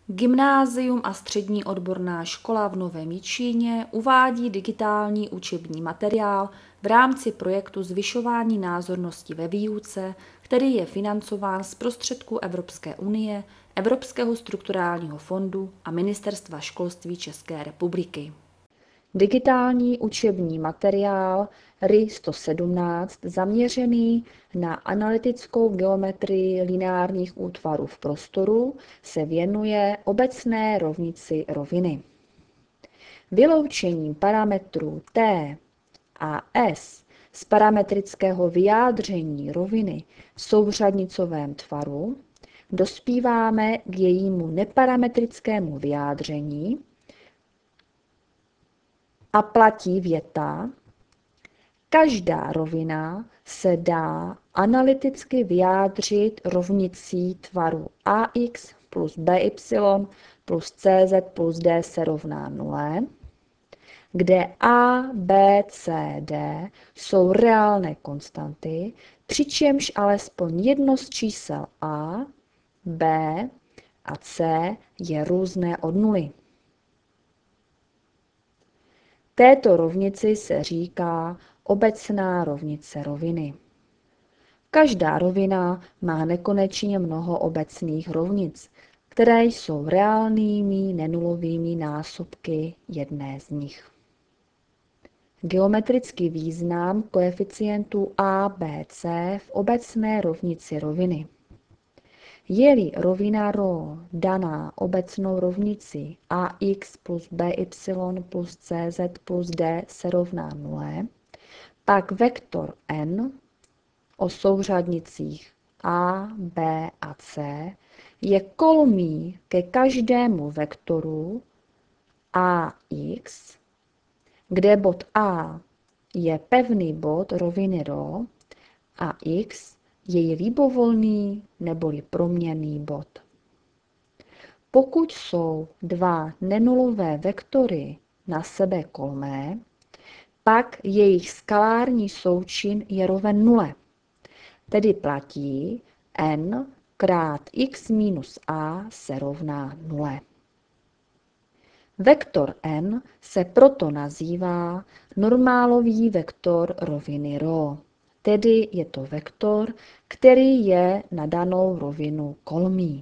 Gymnázium a střední odborná škola v Novém Jičíně uvádí digitální učební materiál v rámci projektu Zvyšování názornosti ve výuce, který je financován z prostředků Evropské unie, Evropského strukturálního fondu a Ministerstva školství České republiky. Digitální učební materiál RI 117 zaměřený na analytickou geometrii lineárních útvarů v prostoru se věnuje obecné rovnici roviny. Vyloučením parametrů t a s z parametrického vyjádření roviny v souřadnicovém tvaru dospíváme k jejímu neparametrickému vyjádření a platí věta: každá rovina se dá analyticky vyjádřit rovnicí tvaru ax plus by plus cz plus d se rovná 0, kde a, b, c, d jsou reálné konstanty, přičemž alespoň jedno z čísel a, b a c je různé od nuly. Této rovnici se říká obecná rovnice roviny. Každá rovina má nekonečně mnoho obecných rovnic, které jsou reálnými nenulovými násobky jedné z nich. Geometrický význam koeficientů a, b, c v obecné rovnici roviny. Je-li rovina ρ daná obecnou rovnici ax plus by plus cz plus d se rovná 0, pak vektor n o souřadnicích a, b a c je kolmý ke každému vektoru ax, kde bod a je pevný bod roviny ρ a x je libovolný neboli proměnný bod. Pokud jsou dva nenulové vektory na sebe kolmé, pak jejich skalární součin je roven nule, tedy platí n krát x minus a se rovná 0. Vektor n se proto nazývá normálový vektor roviny ρ, tedy je to vektor, který je na danou rovinu kolmý.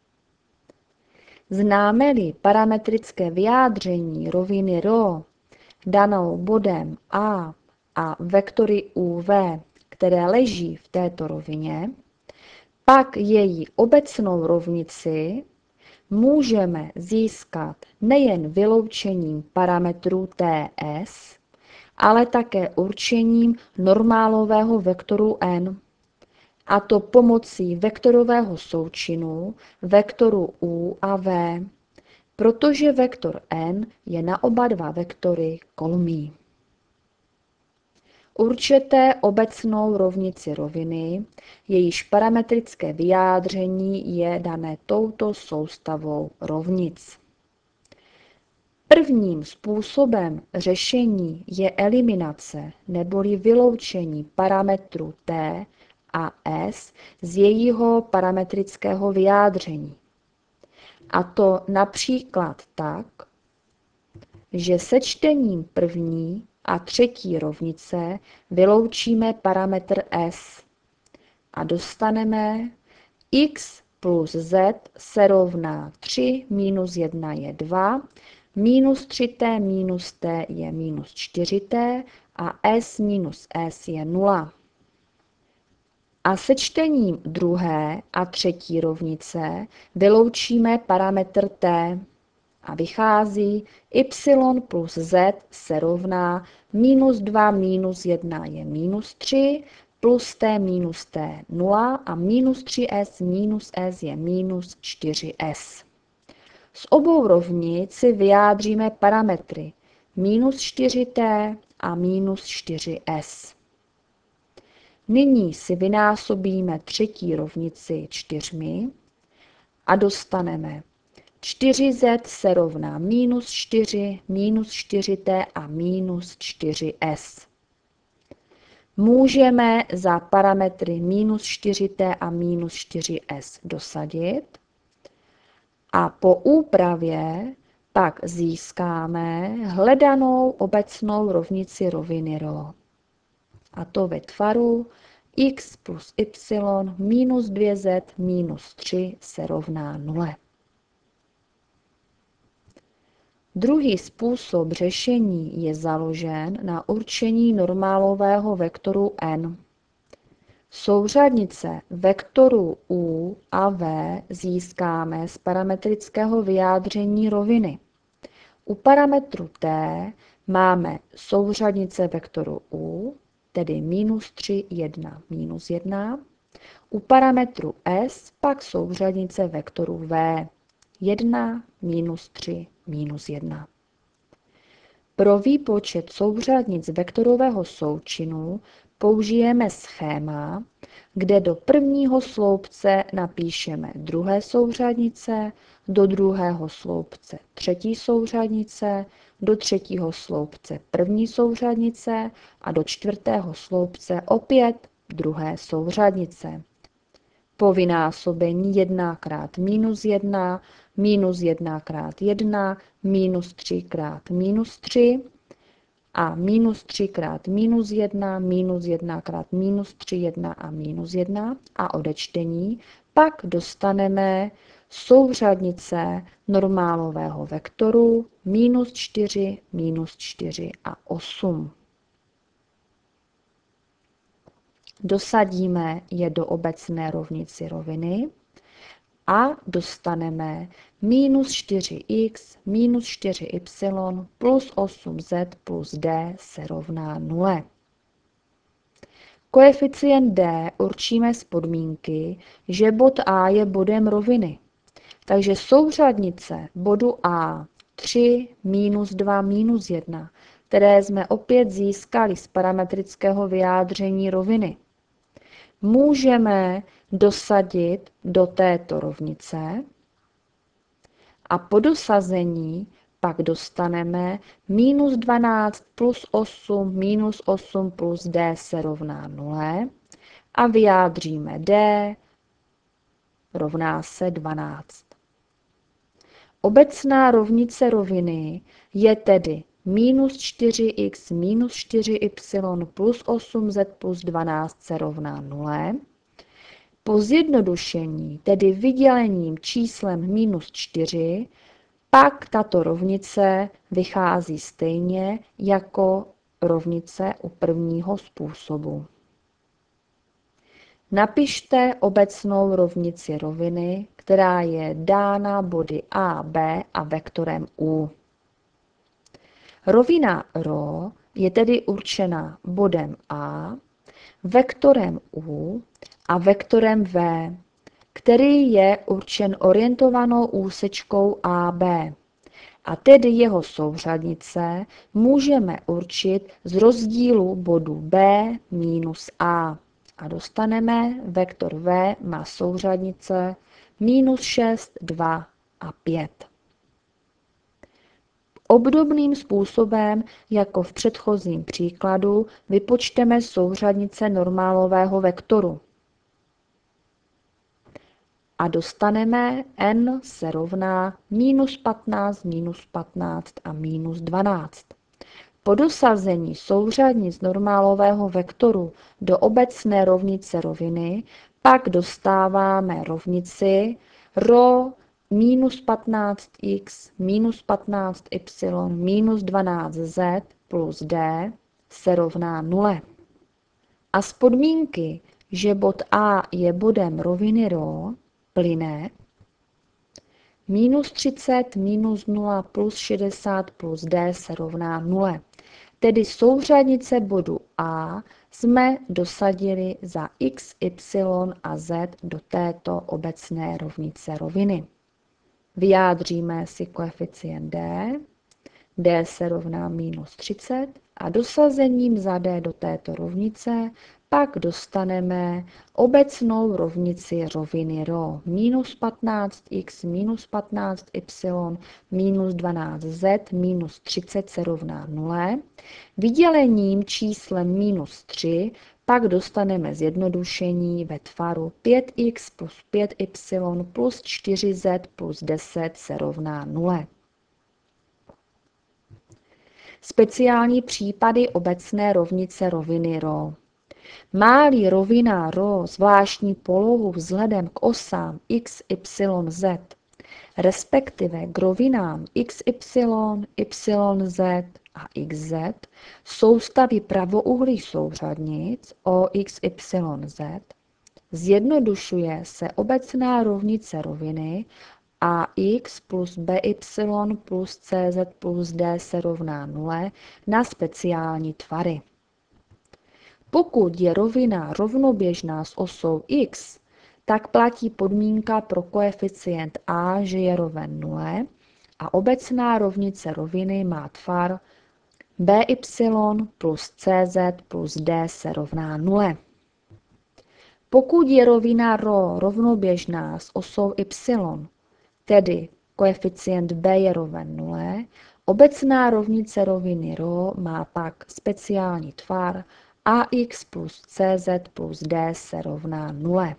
Známe-li vyjádření roviny ρ danou bodem a vektory uv, které leží v této rovině, pak její obecnou rovnici můžeme získat nejen vyloučením parametrů ts, ale také určením normálového vektoru n, a to pomocí vektorového součinu vektoru u a v, protože vektor n je na oba dva vektory kolmý. Určité obecnou rovnici roviny, jejíž parametrické vyjádření je dané touto soustavou rovnic. Prvním způsobem řešení je eliminace neboli vyloučení parametru t a s z jejího parametrického vyjádření. A to například tak, že sečtením první a třetí rovnice vyloučíme parametr s a dostaneme x plus z se rovná 3 minus 1 je 2, minus 3t minus t je minus 4t a s minus s je 0. A sečtením druhé a třetí rovnice vyloučíme parametr t a vychází y plus z se rovná minus 2 minus 1 je minus 3, plus t 0 a minus 3s minus s je minus 4s. Z obou rovnic si vyjádříme parametry minus 4t a minus 4s. Nyní si vynásobíme třetí rovnici 4 a dostaneme 4z se rovná minus 4, minus 4t a minus 4s. Můžeme za parametry minus 4t a minus 4s dosadit A po úpravě pak získáme hledanou obecnou rovnici roviny ρ. A to ve tvaru x plus y minus 2z minus 3 se rovná 0. Druhý způsob řešení je založen na určení normálového vektoru n. Souřadnice vektorů u a v získáme z parametrického vyjádření roviny. U parametru t máme souřadnice vektoru u, tedy minus 3, 1, minus 1. U parametru s pak souřadnice vektoru v, 1, minus 3, minus 1. Pro výpočet souřadnic vektorového součinu použijeme schéma, kde do prvního sloupce napíšeme druhé souřadnice, do druhého sloupce třetí souřadnice, do třetího sloupce první souřadnice a do čtvrtého sloupce opět druhé souřadnice. Po vynásobení 1 krát minus 1, minus 1 krát 1, minus 3 krát minus 3 a minus 3 krát minus 1, minus 1 krát minus 3, 1 a minus 1 a odečtení, pak dostaneme souřadnice normálového vektoru minus 4, minus 4 a 8. Dosadíme je do obecné rovnici roviny a dostaneme minus 4x minus 4y plus 8z plus d se rovná 0. Koeficient d určíme z podmínky, že bod A je bodem roviny. Takže souřadnice bodu A 3, minus 2, minus 1, které jsme opět získali z parametrického vyjádření roviny, můžeme dosadit do této rovnice a po dosazení pak dostaneme minus 12 plus 8 minus 8 plus d se rovná 0 a vyjádříme d rovná se 12. Obecná rovnice roviny je tedy minus 4x minus 4y plus 8z plus 12 se rovná 0. Po zjednodušení, tedy vydělením číslem minus 4, pak tato rovnice vychází stejně jako rovnice u prvního způsobu. Napište obecnou rovnici roviny, která je dána body a, b a vektorem u. Rovina ρ je tedy určena bodem a, vektorem u a vektorem v, který je určen orientovanou úsečkou AB. A tedy jeho souřadnice můžeme určit z rozdílu bodu B minus A. A dostaneme vektor V má souřadnice minus 6, 2 a 5. Obdobným způsobem, jako v předchozím příkladu, vypočteme souřadnice normálového vektoru. A dostaneme n se rovná minus 15 a minus 12. Po dosazení souřadnic normálového vektoru do obecné rovnice roviny pak dostáváme rovnici ρ minus 15x minus 15y minus 12z plus d se rovná 0. A z podmínky, že bod A je bodem roviny ρ, plyne minus 30 minus 0 plus 60 plus d se rovná 0. Tedy souřadnice bodu A jsme dosadili za x, y a z do této obecné rovnice roviny. Vyjádříme si koeficient d se rovná minus 30 a dosazením za d do této rovnice pak dostaneme obecnou rovnici roviny ρ minus 15x minus 15y minus 12z minus 30 se rovná 0. Vydělením číslem minus 3 pak dostaneme zjednodušení ve tvaru 5x plus 5y plus 4z plus 10 se rovná 0. Speciální případy obecné rovnice roviny ρ. Má-li rovina ρ zvláštní polohu vzhledem k osám x, y, z, respektive k rovinám xy, yz a xz, soustavy pravoúhlých souřadnic OX, YZ, zjednodušuje se obecná rovnice roviny AX plus BY plus CZ plus D se rovná 0 na speciální tvary. Pokud je rovina rovnoběžná s osou x, tak platí podmínka pro koeficient a, že je roven 0 a obecná rovnice roviny má tvar by plus cz plus d se rovná 0. Pokud je rovina ρ rovnoběžná s osou y, tedy koeficient b je roven 0, obecná rovnice roviny ρ má pak speciální tvar ax plus cz plus d se rovná 0.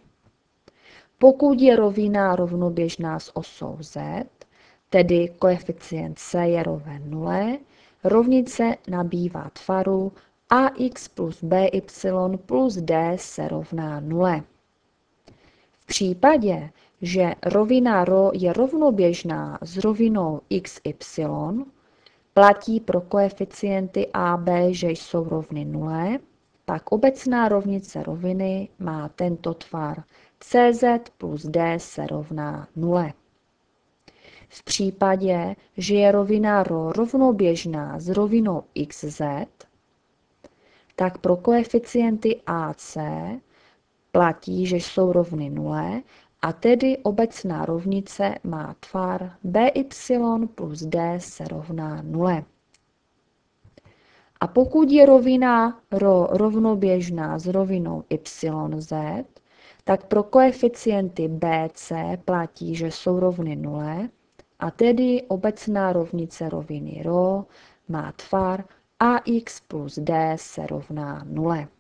Pokud je rovina rovnoběžná s osou z, tedy koeficient c je roven 0, rovnice nabývá tvaru ax plus by plus d se rovná 0. V případě, že rovina ρ je rovnoběžná s rovinou xy, platí pro koeficienty a, b, že jsou rovny 0, pak obecná rovnice roviny má tento tvar cz plus d se rovná 0. V případě, že je rovina ρ rovnoběžná s rovinou xz, tak pro koeficienty ac platí, že jsou rovny 0, a tedy obecná rovnice má tvar by plus d se rovná 0. A pokud je rovina ρ rovnoběžná s rovinou yz, tak pro koeficienty bc platí, že jsou rovny 0, a tedy obecná rovnice roviny ρ má tvar ax plus d se rovná 0.